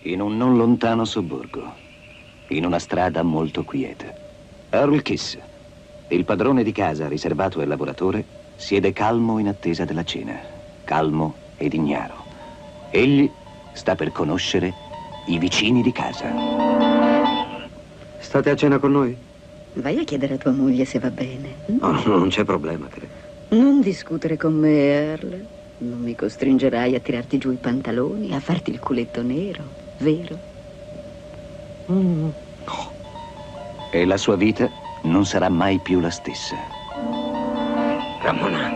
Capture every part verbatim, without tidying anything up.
In un non lontano sobborgo, in una strada molto quieta, Earl Kiss, il padrone di casa riservato al lavoratore, siede calmo in attesa della cena, calmo ed ignaro. Egli sta per conoscere i vicini di casa. State a cena con noi? Vai a chiedere a tua moglie se va bene. No, no, non c'è problema, credo. Non discutere con me, Earl. Non mi costringerai a tirarti giù i pantaloni, a farti il culetto nero, vero? Mm. E la sua vita non sarà mai più la stessa. Ramona.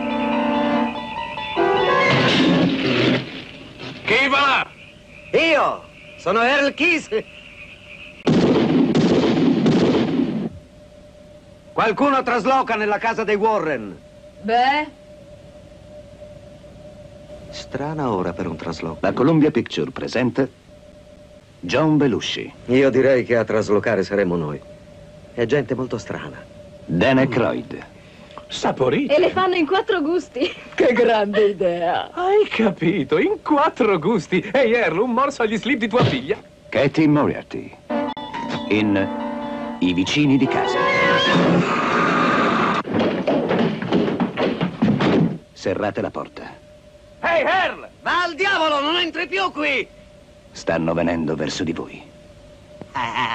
Chi va? Io sono Earl Kiss. Qualcuno trasloca nella casa dei Warren. Beh? Strana ora per un trasloco. La Columbia Picture presenta John Belushi. Io direi che a traslocare saremo noi. È gente molto strana. Dan Aykroyd. Saporito. E le fanno in quattro gusti. Che grande idea. Hai capito, in quattro gusti. Ehi, Earl, un morso agli slip di tua figlia? Katie Moriarty. In I vicini di casa. Serrate la porta. Ehi, Earl! Ma al diavolo, non entri più qui! Stanno venendo verso di voi. Ah.